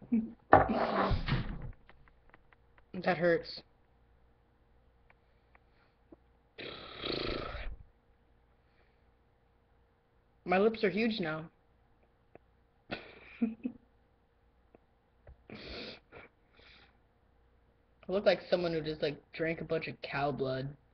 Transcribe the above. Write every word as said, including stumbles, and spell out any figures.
That hurts. My lips are huge now. I look like someone who just like drank a bunch of cow blood.